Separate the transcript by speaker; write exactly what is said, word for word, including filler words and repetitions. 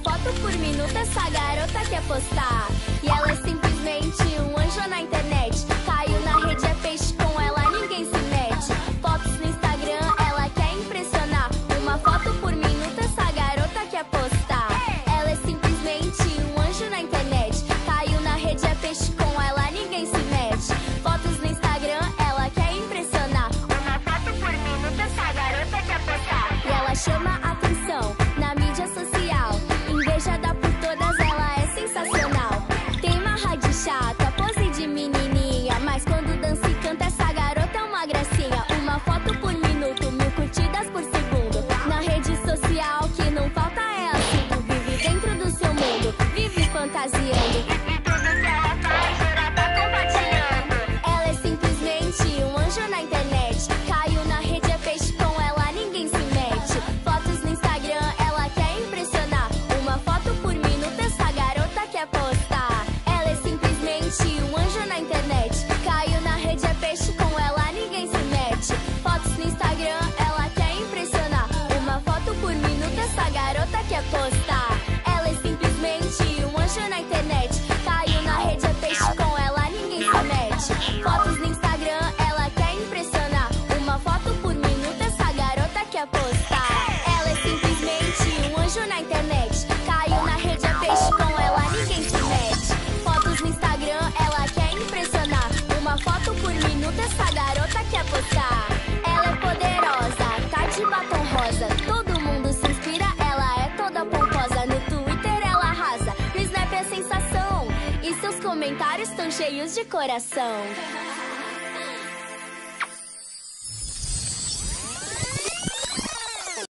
Speaker 1: foto por minuto, essa garota quer postar. E ela é simplesmente um anjo na internet. Caiu na rede, é peixe, com ela ninguém se mete. Fotos no Instagram, ela quer impressionar. Uma foto por minuto, essa garota quer postar. Ela é simplesmente um anjo na internet. Caiu na rede, é peixe, com ela ninguém se mete. Fotos no Instagram, ela quer impressionar. Uma foto por minuto, essa garota quer postar. E ela chama atenção na mídia social. Invejada por todas, ela é sensacional. Tem uma rádio chata, pose de menininha, mas quando dança e canta, essa garota é uma gracinha. Uma foto por minuto, mil curtidas por segundo. Na rede social, que não falta é assunto. Vive dentro do seu mundo, vive fantasiando. E tudo que ela faz, ela tá compartilhando. Ela é simplesmente um anjo na internet. Caiu na rede, é peixe, com ela ninguém se mete. Fotos no Instagram, ela quer impressionar. Uma foto por minuto, essa garota quer postar. Ela é simplesmente um anjo na internet. Caiu na rede, é peixe, com ela ninguém se mete. Fotos no Instagram, ela quer impressionar. Uma foto por minuto, essa garota quer postar. Ela é simplesmente um anjo na internet. Caiu na rede, é peixe, com ela ninguém se mete. Fotos no Instagram, ela quer impressionar. Uma foto por minuto, essa garota quer postar. Ela é simplesmente um anjo na internet. Caiu na rede, é peixe, com ela ninguém se mete. Fotos no Instagram, ela quer impressionar. Uma foto por minuto, essa garota quer postar. Ela é poderosa, tá de batom rosa. Todo mundo se inspira, ela é toda pomposa. No Twitter ela arrasa, no Snap é sensação. E seus comentários tão cheios de coração.